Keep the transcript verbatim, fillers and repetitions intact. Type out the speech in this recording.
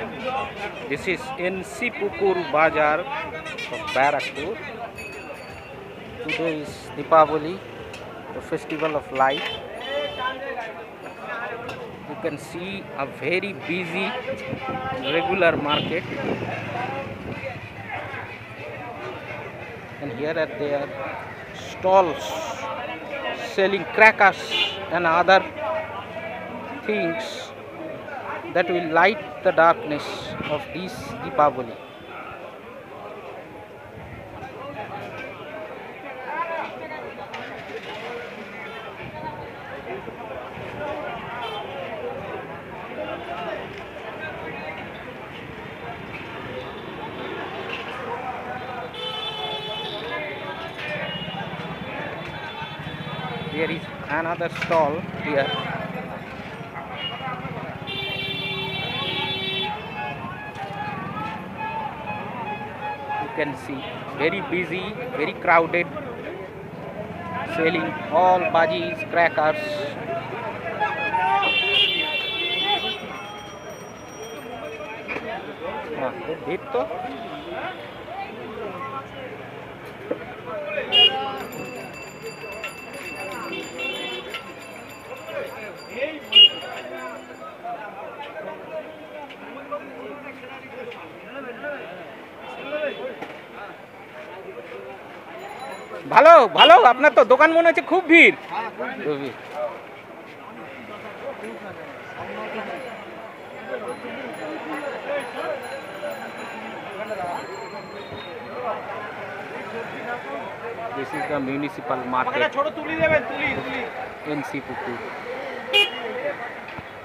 This is N C P Bazaar of Barrackpore. Today is Diwali, the festival of light. You can see a very busy regular market, and here are their stalls selling crackers and other things that will light the darkness of this Diwali. There is another stall here. You can see very busy, very crowded, selling all BAZIS, crackers. Ah, dito. ভালো ভালো আপনার তো দোকান মনে হচ্ছে খুব ভিড়। This is the municipal market, N C P.